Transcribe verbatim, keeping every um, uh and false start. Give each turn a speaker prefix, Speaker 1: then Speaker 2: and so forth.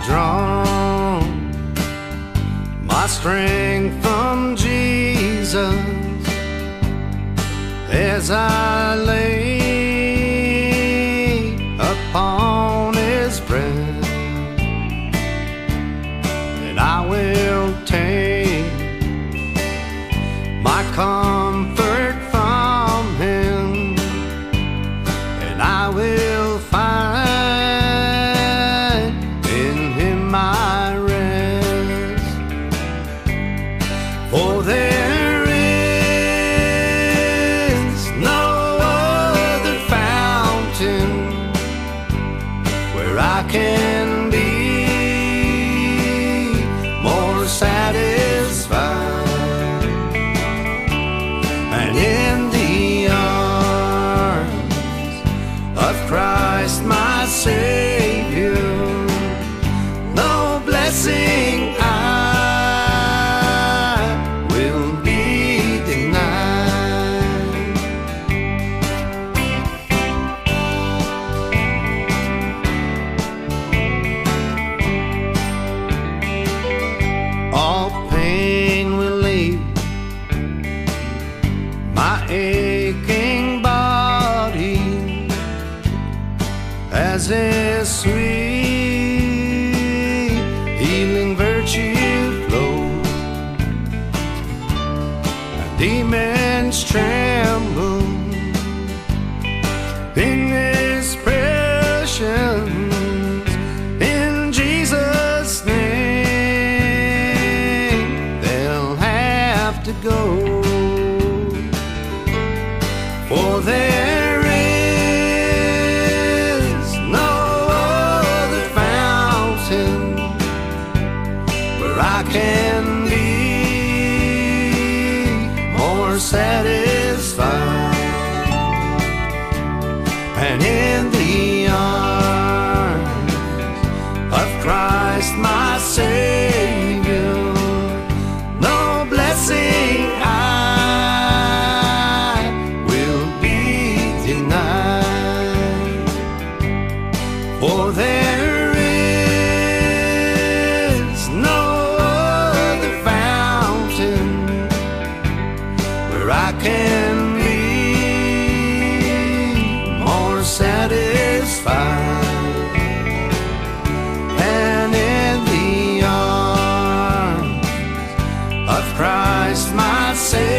Speaker 1: drawn my strength from Jesus as I lay upon His breast, and I will take my comfort from Him, and I will find in Him my rest. For there is no other fountain where I can be more satisfied. And in the arms of Christ my Savior, no blessing I will be denied. All pain will leave my aching body as His sweet healing virtue flows. Demons tremble in His presence. In Jesus' name they'll have to go. For there is no other fountain where I can be more satisfied. And in the arms of Christ my Savior, no blessing I for there is no other fountain where I can be more satisfied. And in the arms of Christ my Savior,